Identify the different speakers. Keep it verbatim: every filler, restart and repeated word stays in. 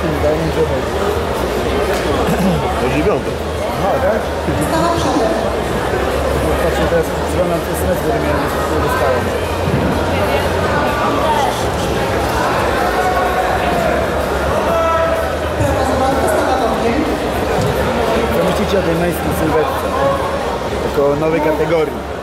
Speaker 1: wydaje mi się, że
Speaker 2: To dziewiąte.
Speaker 1: aha, tak? Patrzę teraz, dzwonię S M S, który miałem, który dostałem. Co myślicie o tej męskiej sylwetce? Jako nowej kategorii?